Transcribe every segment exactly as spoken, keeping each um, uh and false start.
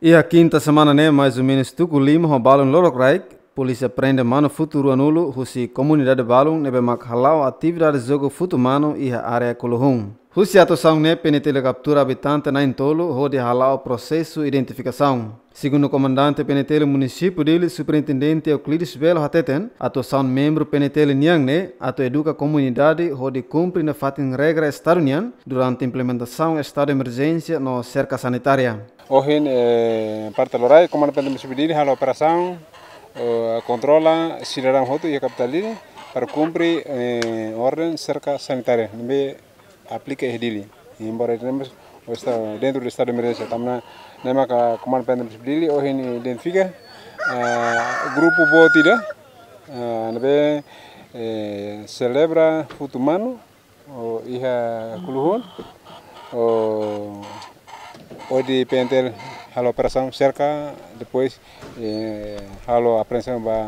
E a quinta semana, né, mais ou menos, Tucu Lima, o balão Lorokraik, polícia prende mano futuro anulo, rusi comunidade balão, nebe mak halau atividade jogo futuro mano e a área Colohum. Rusi atuação né, penetele captura habitante na Intolo, rode halau processo identificação. Segundo o comandante penetele município dele, superintendente Euclides Belo Hateten, atuação membro penetele Niang né, atu educa comunidade, rode cumpre na fatin regra estadunian durante a implementação estado de emergência no cerca sanitária. Hoje, eh, parte lorai, comando pendem subir a operação, uh, controla cidadão roto e a capital para cumprir eh, ordem cerca sanitária. Não aplica edili. Embora temos o estado dentro do estado de emergência, também nema ka comando pendem subir hoje identifica uh, grupo botida, uh, nabe eh, celebra futumano, o iha kuluhun, o Hoje pentel halo operação cerca, depois eh, halo apreensão ba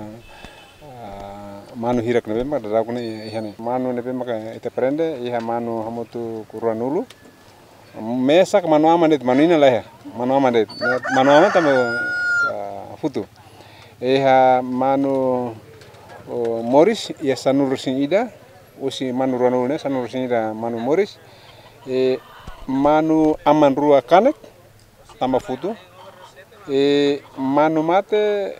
uh, manu hirak nebe mak dadak ne ihane manu nebe mak ite prende iha manu hamutu kuranulu mesa ke manu amandet manu ina lah manu amandet manu aman tamu uh, futu iha manu uh, Moris ia sanur ida usi manu ranulu ne sanur ida manu Moris e manu aman rua kanek tamba futu e manu mate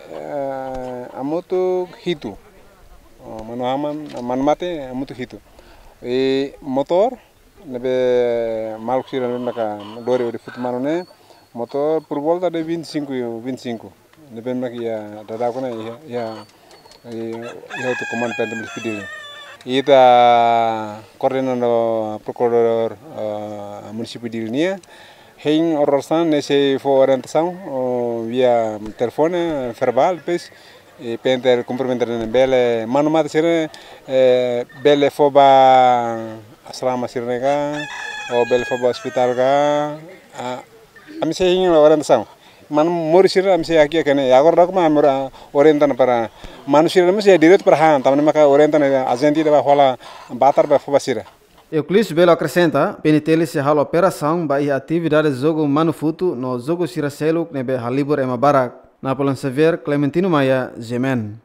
uh, amoto hitu uh, manu aman manu mate amoto hitu e motor nebe maluk sira naka dore ode futu manu ne motor por volta de vinte e cinco vinte e cinco nebe nak ya dada ko na ya ya ya to comando pendem pedir ita coordenando procurador uh, município de Ilnia hein oração nesse for orientação uh, via telefone verbal pes e penter cumprimentar bele manu mata sire eh, bele foba asrama sire ga ou bele foba hospital ga uh, ami se hein orientação manu morisir ami se aqui kene agora dako ma orientan para manusia mas ya direto para han tamane maka orientan agente da fala batar ba fobasira. Euclides Belo acrescenta, penitele se halo operação ba atividade jogo manufutu no jogo siracelo nebe halibor ema barak. Na Polan Sever, Clementino Maia, Gemen.